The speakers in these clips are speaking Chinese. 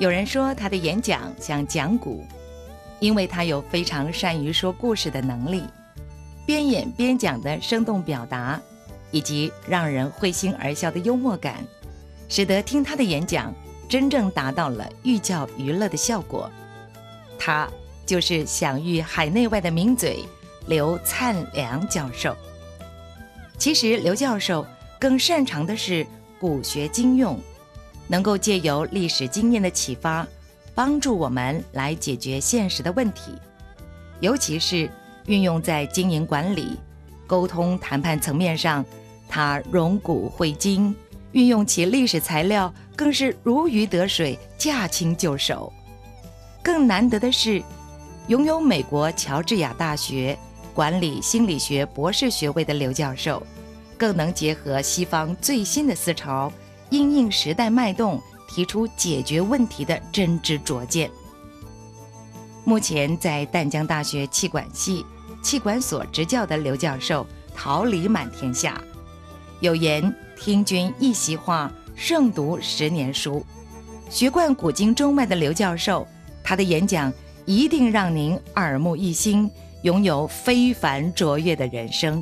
有人说他的演讲像讲古，因为他有非常善于说故事的能力，边演边讲的生动表达，以及让人会心而笑的幽默感，使得听他的演讲真正达到了寓教于乐的效果。他就是享誉海内外的名嘴刘灿良教授。其实刘教授更擅长的是古学今用，能够借由历史经验的启发，帮助我们来解决现实的问题，尤其是运用在经营管理、沟通谈判层面上，他融古汇今，运用其历史材料更是如鱼得水，驾轻就熟。更难得的是，拥有美国乔治亚大学管理心理学博士学位的刘教授，更能结合西方最新的思潮，因应时代脉动，提出解决问题的真知灼见。目前在淡江大学气管系气管所执教的刘教授桃李满天下，有言听君一席话，胜读10年书。学贯古今中外的刘教授，他的演讲一定让您耳目一新，拥有非凡卓越的人生。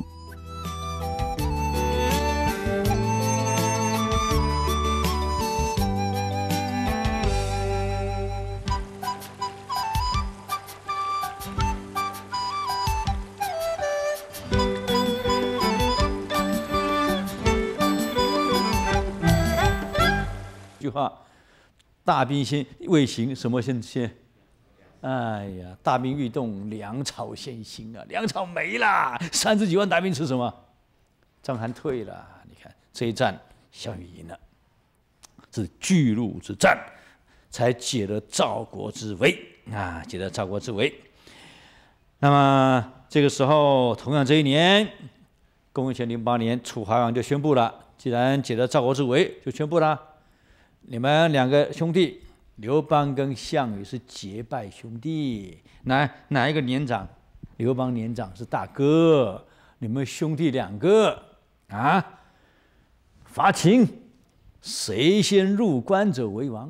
句话，大兵未行，什么先？哎呀，大兵欲动，粮草先行啊！粮草没了，30几万大兵吃什么？章邯退了，你看这一战，项羽赢了，是巨鹿之战，才解了赵国之围啊！解了赵国之围。那么这个时候，同样这一年，公元前08年，楚怀王就宣布了，既然解了赵国之围，就宣布了，你们2个兄弟。刘邦跟项羽是结拜兄弟，哪一个年长？刘邦年长是大哥，你们兄弟2个啊，伐秦，谁先入关者为王。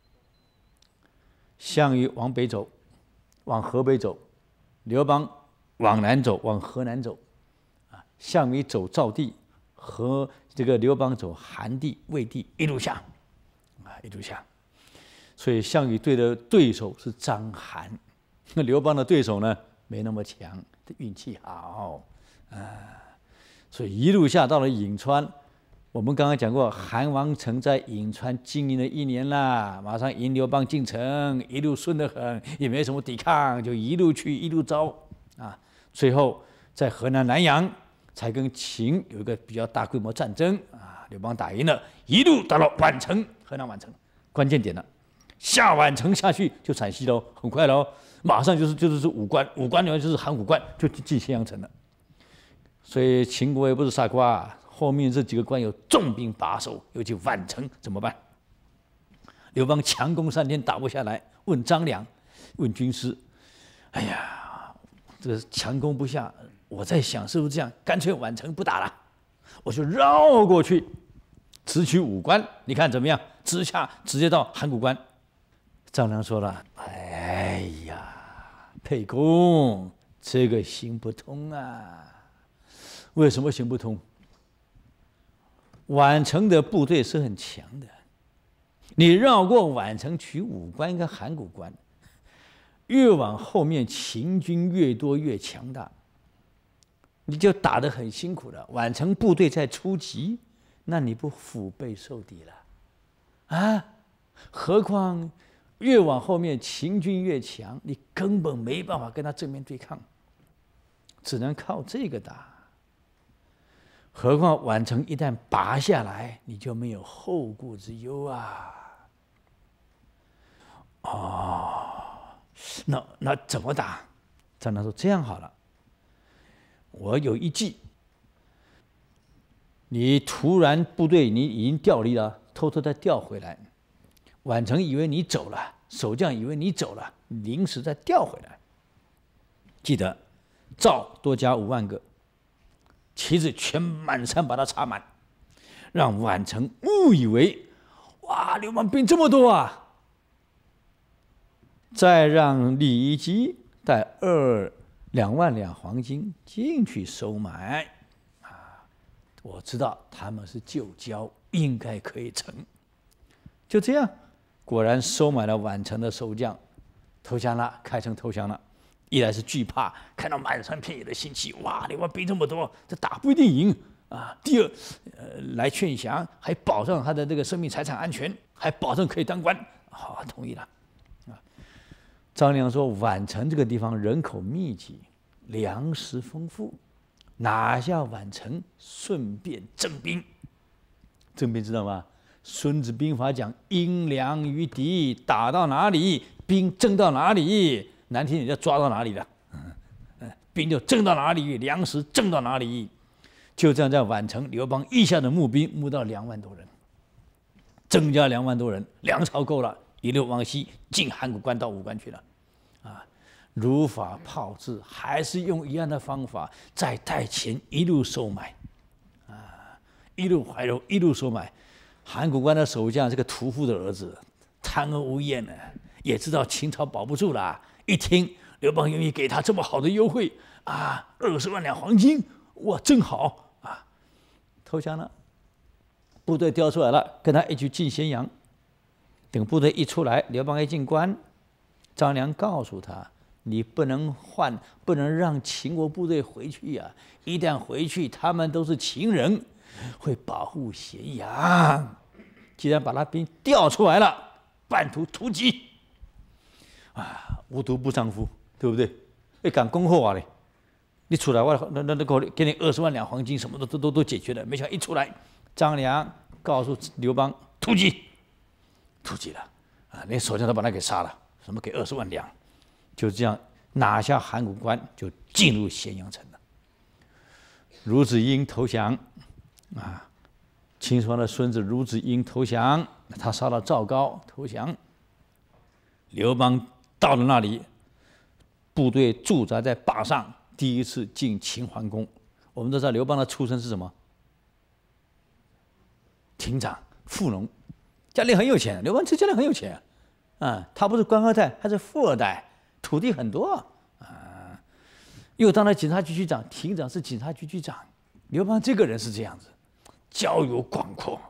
项羽往北走，往河北走；刘邦往南走，往河南走。啊，项羽走赵地，和这个刘邦走韩地、魏地，一路下，一路下。所以项羽对的对手是章邯，那刘邦的对手呢没那么强，运气好啊。所以一路下到了颍川，我们刚刚讲过，韩王成在颍川经营了1年啦，马上迎刘邦进城，一路顺得很，也没什么抵抗，就一路去一路招啊。最后在河南南阳才跟秦有一个比较大规模战争啊，刘邦打赢了，一路打到宛城，河南宛城，关键点了。下宛城下去就陕西喽，很快喽，马上就是武关，武关里面就是函谷关，就进咸阳城了。所以秦国也不是傻瓜，后面这几个关有重兵把守，尤其宛城怎么办？刘邦强攻3天打不下来，问张良，问军师，哎呀，这个强攻不下，我在想是不是这样，干脆宛城不打了，我就绕过去，直取武关，你看怎么样？直接到函谷关。张良说了：“哎呀，沛公，这个行不通啊！为什么行不通？宛城的部队是很强的，你绕过宛城取武关跟函谷关，越往后面秦军越多越强大，你就打得很辛苦了。宛城部队在出击，那你不腹背受敌了啊？何况……”越往后面，秦军越强，你根本没办法跟他正面对抗，只能靠这个打。何况宛城一旦拔下来，你就没有后顾之忧啊！哦，那怎么打？张良说：“这样好了，我有一计。你突然部队你已经调离了，偷偷再调回来。”宛城以为你走了，守将以为你走了，临时再调回来。记得赵多加5万个，旗子全满山把它插满，让宛城误以为哇，刘邦兵这么多啊！ 再让李基带2万两黄金进去收买。我知道他们是旧交，应该可以成。就这样，果然收买了宛城的守将，投降了，开城投降了。一来是惧怕，看到满山遍野的信息，哇，刘邦兵这么多，这打不一定赢啊。第二，来劝降，还保障他的这个生命财产安全，还保证可以当官，好，同意了。张良说，宛城这个地方人口密集，粮食丰富，拿下宛城，顺便征兵。征兵知道吗？孙子兵法讲，因粮于敌，打到哪里，兵征到哪里。难听点叫抓到哪里了，兵就征到哪里，粮食征到哪里。就这样，在宛城，刘邦一下子募兵募到2万多人，增加2万多人，粮草够了，一路往西进函谷关到武关去了。如法炮制，还是用一样的方法，再带钱一路收买，一路怀柔，一路收买。函谷关的守将，这个屠夫的儿子，贪而无厌呢，也知道秦朝保不住了。一听刘邦愿意给他这么好的优惠，20万两黄金，哇，真好啊！投降了，部队调出来了，跟他一起进咸阳。等部队一出来，刘邦一进关，张良告诉他：“你不能让秦国部队回去呀！一旦回去，他们都是秦人，会保护咸阳。既然把他兵调出来了，半途突击。”无毒不丈夫，对不对？你敢恭候嘞？你出来，我给你20万两黄金，什么都解决了。没想到一出来，张良告诉刘邦突击了连守将都把他给杀了，什么给20万两，就这样拿下函谷关，就进入咸阳城了。孺子婴投降秦始皇的孙子孺子婴投降，他杀了赵高投降。刘邦到了那里，部队驻扎在坝上，第一次进秦桓公。我们都知道刘邦的出身是什么？亭长、富农，家里很有钱。刘邦这家里很有钱他不是官二代，他是富二代，土地很多又当了警察局局长，亭长是警察局局长。刘邦这个人是这样子，交友广阔。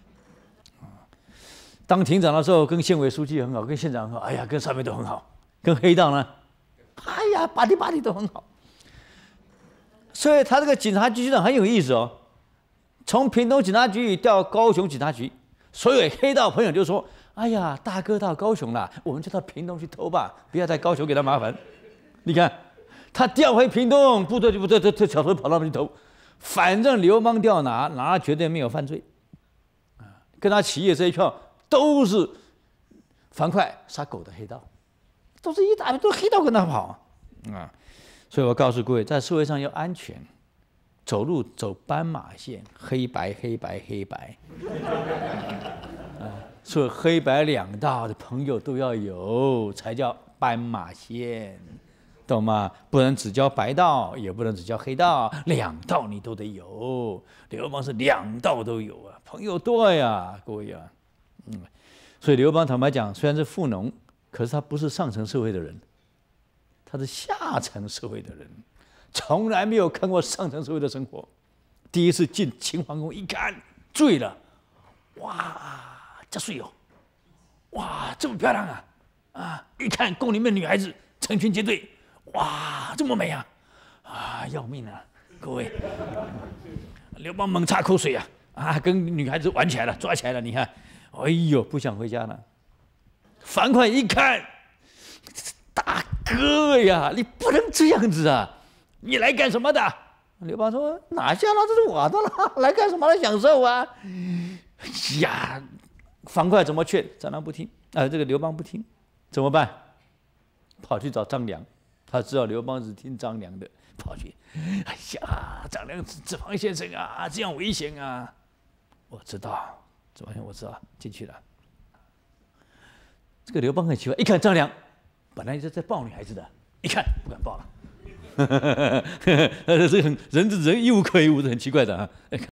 当亭长的时候，跟县委书记很好，跟县长很好，跟上面都很好。跟黑道呢，巴蒂都很好。所以他这个警察局局长很有意思哦。从屏东警察局调高雄警察局，所有黑道朋友就说：“大哥到高雄了，我们就到屏东去偷吧，不要在高雄给他麻烦。”你看，他调回屏东，部队就小偷跑到那边去偷，反正刘邦调拿绝对没有犯罪跟他企业这一票。都是樊哙杀狗的黑道，都是一大堆，都是黑道跟他跑所以我告诉各位，在社会上要安全，走路走斑马线，黑白所以黑白两道的朋友都要有，才叫斑马线，懂吗？不能只教白道，也不能只教黑道，两道你都得有。刘邦是两道都有朋友多呀，各位所以刘邦坦白讲，虽然是富农，可是他不是上层社会的人，他是下层社会的人，从来没有看过上层社会的生活。第一次进秦桓公一看，醉了，哇，这水哦，哇，这么漂亮一看宫里面女孩子成群结队，哇，这么美要命各位，刘邦猛擦口水跟女孩子玩起来了，抓起来了，你看。哎呦，不想回家了。樊哙一看，大哥呀，你不能这样子你来干什么的？刘邦说：“哪下了？这是我的了，来干什么？来享受樊哙怎么劝？张良不听这个刘邦不听，怎么办？跑去找张良，他知道刘邦是听张良的，跑去。张良子房先生这样危险我知道。我知道进去了。这个刘邦很奇怪，一看张良，本来就在抱女孩子的，一看不敢抱了。这个人义无可无，是很奇怪的